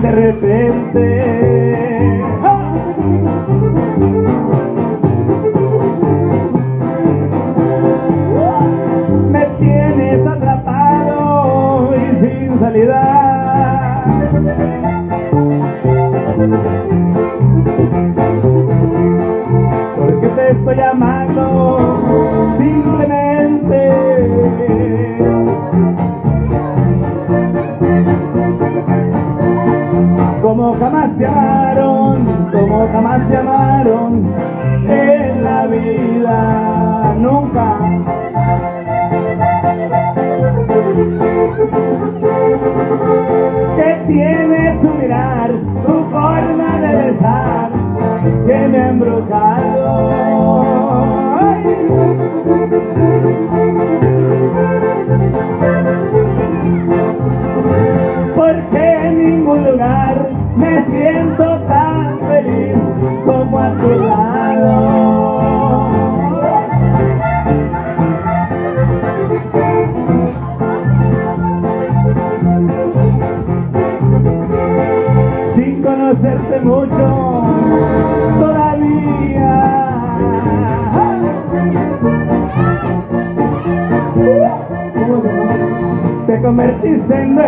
de repente me tienes atrapado y sin salida. Porque te estoy amando simplemente como jamás te amaron en la vida, nunca. Que tiene tu mirar, tu forma de besar, que me ha embrujado. Porque en ningún lugar me siento tan feliz como a tu lado. Sin conocerte mucho todavía, te convertiste en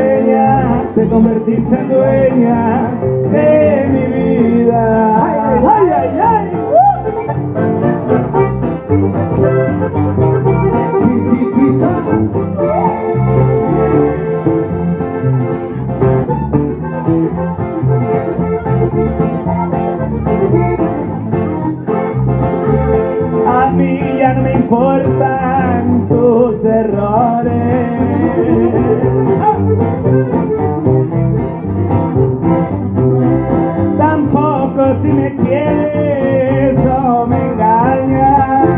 dueña de mi vida. Ay, ay, ay, ay. A mí ya no me importan tus errores. Tampoco si me quieres o me engañas.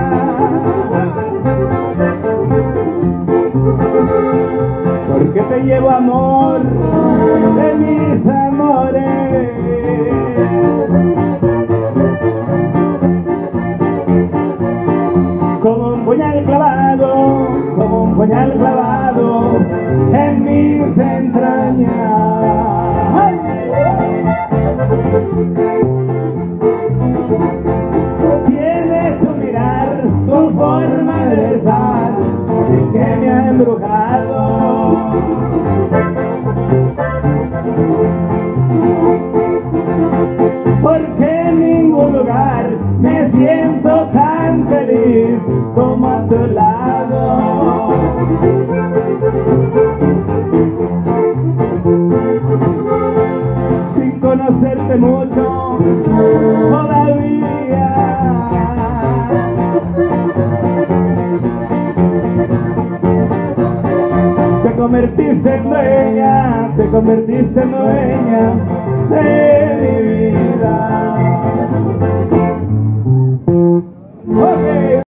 Porque te llevo amor de mis amores. Como un puñal clavado en mis entrañas. ¡Ay! Tienes tu mirar, tu forma de besar, que me ha embrujado. Porque en ningún lugar me siento tan feliz como a tu lado. Sin conocerte mucho todavía, te convertiste en dueña de mi vida.